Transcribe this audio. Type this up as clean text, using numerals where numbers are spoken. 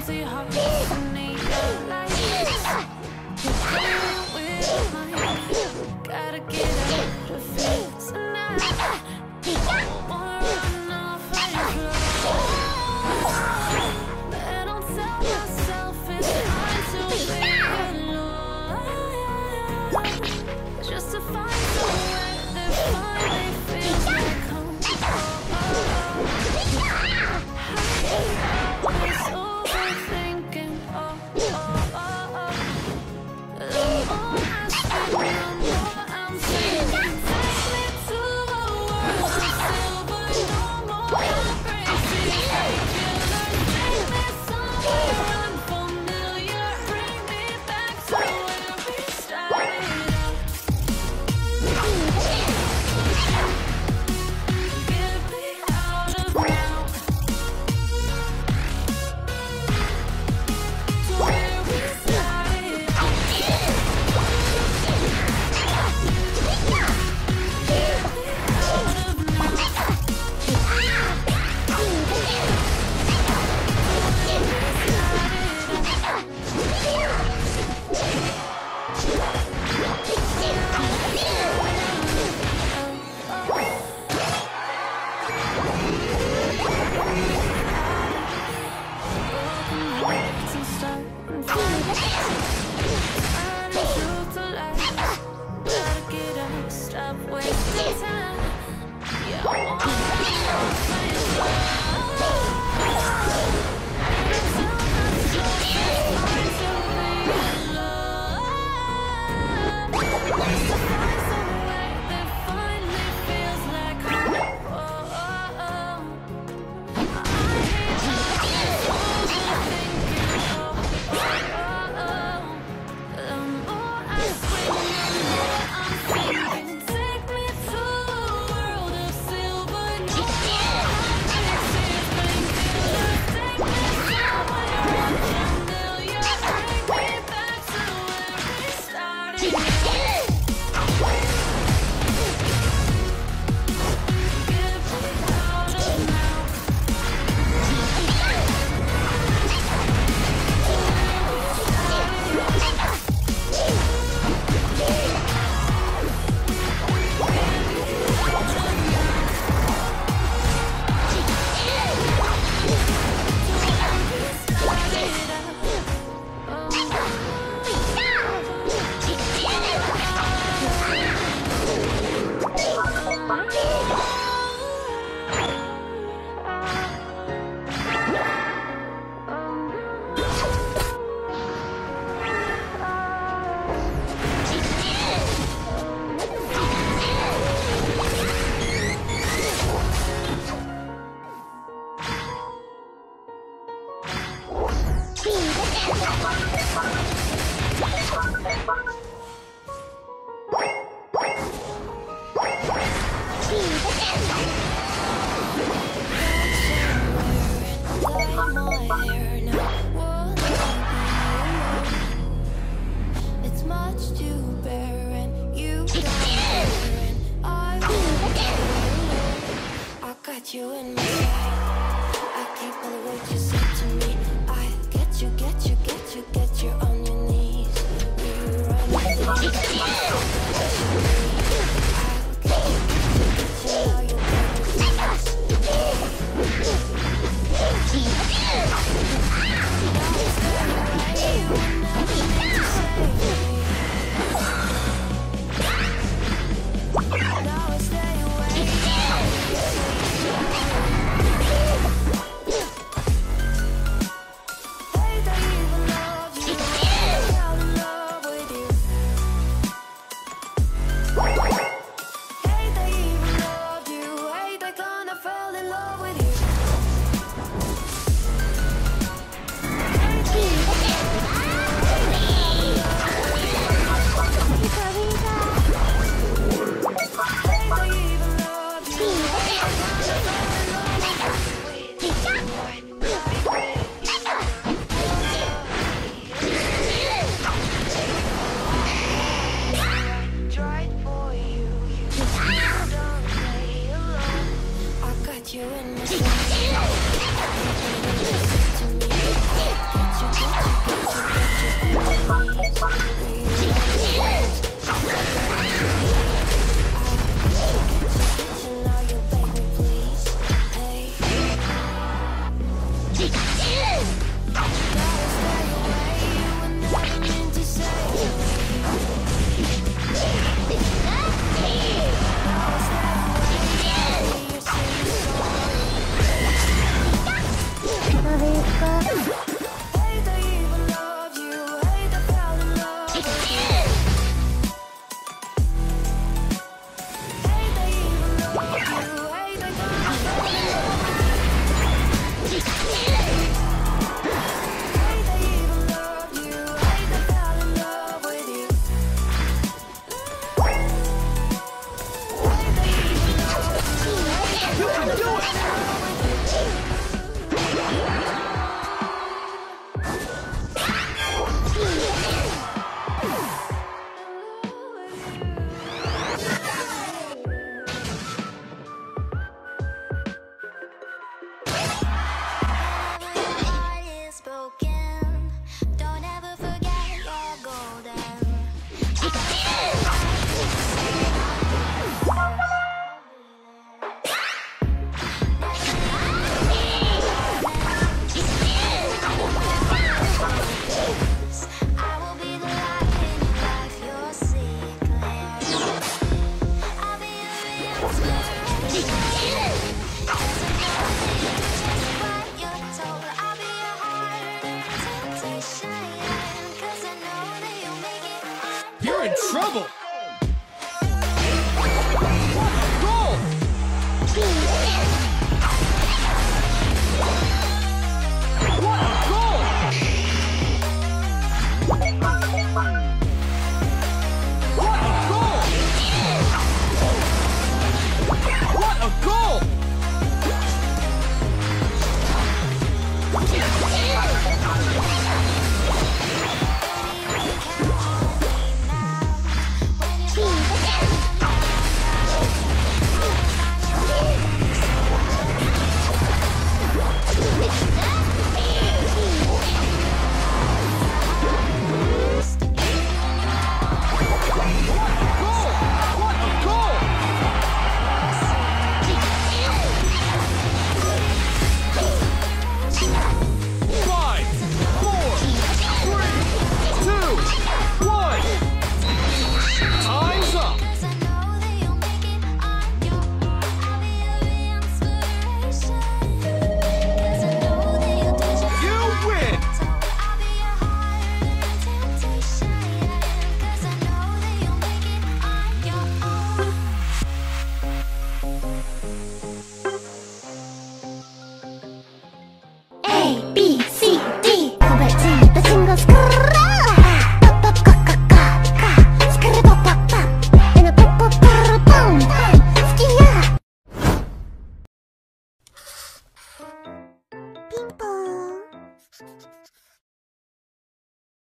crazy hearts and neon lights. You're with mine. Gotta get out of here tonight. Wanna run off and fly. But don't tell myself it's time to be alone. Just to find somewhere that finally feels like home. I was overthinking. The more I speak, the more I'm thinking. Take me to a world of silver, no more heartbreaks. Take me somewhere unfamiliar. Bring me back to where we started out. Get me out of now. To where we started out. Stop wasting time. Yeah, I wanna find somewhere that finally feels like home. I hate the more I swing, the more I'm thinking. Take me to a world of silver, no more heartbreaks. Take me somewhere unfamiliar. Bring me back to where we started. Get me out of now. It's much to bear, and you don't care, and I won't care. I got you in my sight. I keep all the words you said to me. I get you, get you, get you, get you on your knees. You run with me. I'll get you, now you're now stay away. Hey, trouble.